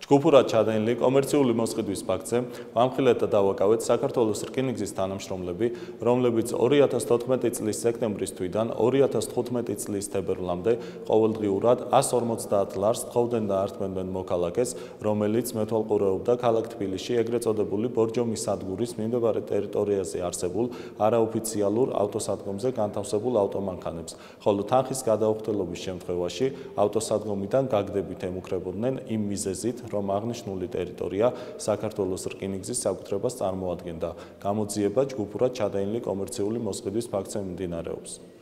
ჯგუფურად ჩადენილი კომერციული მოსყიდვის ფაქტზე ამხილეს და დააკავეს საქართველოს რკინიგზის თანამშრომლები, რომლებიც 2014 წლის სექტემბრის თვიდან 2015 წლის თებერვლამდე ყოველდღიურად 150 ლარს თხოვდნენ და ართმევდნენ მოქალაქეს, რომელიც მეთვალყურეობდა ქალაქ თბილისში ეგრეთ წოდებული ბორჯომის სადგურის მიმდებარე ტერიტორიაზე არსებულ არაოფიციალურ ავტოსადგომზე განთავსებულ ავტომანქანებს, ხოლო თანხის გადაუხდელობის შემთხვევაში ავტოსადგომიდან გაგდებით ემუქრებოდნენ იმ მიზეზით, რომ აღნიშნული ტერიტორია საქართველოს რკინიგზის საკუთრებას წარმოადგენდა. გამოძიება ჯგუფურად ჩადენილი კომერციული მოსყიდვის ფაქტზე მიმდინარეობს.